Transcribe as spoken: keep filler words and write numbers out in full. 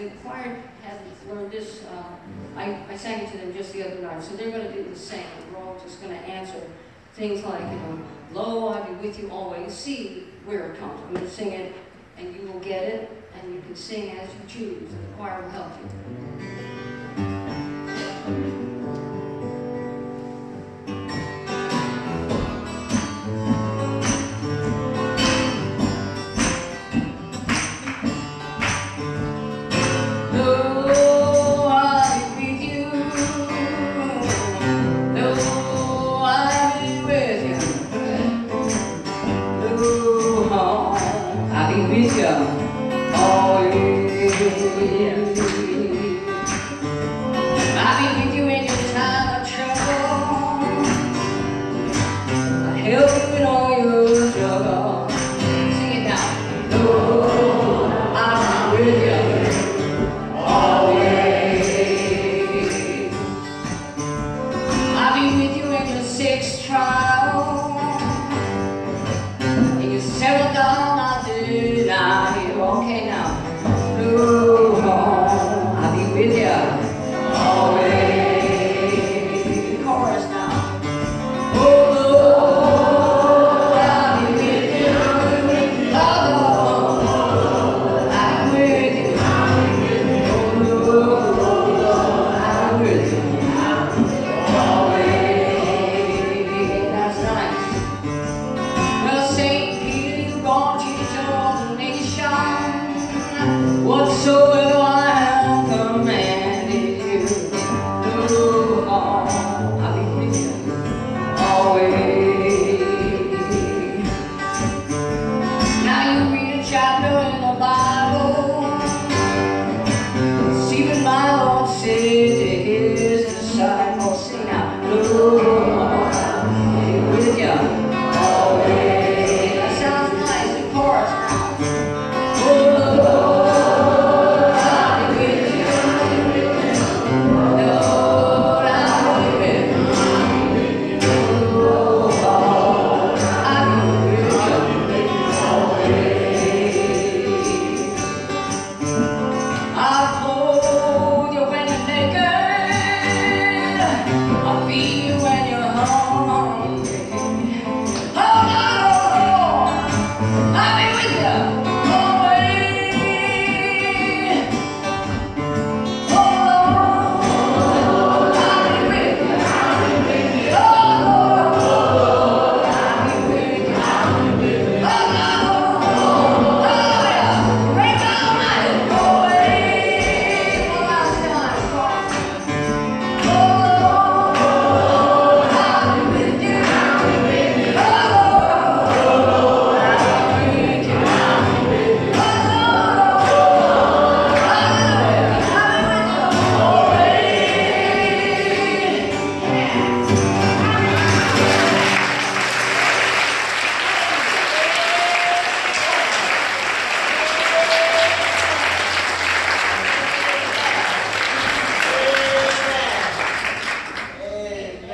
the choir hasn't learned this. Uh, I, I sang it to them just the other night, so they're going to do the same. We're all just going to answer things like, you know, lo, I be with you always. See where it comes. I'm going to sing it, and you will get it, and you can sing as you choose, and the choir will help you. Well, Saint Peter, you gone to the nation.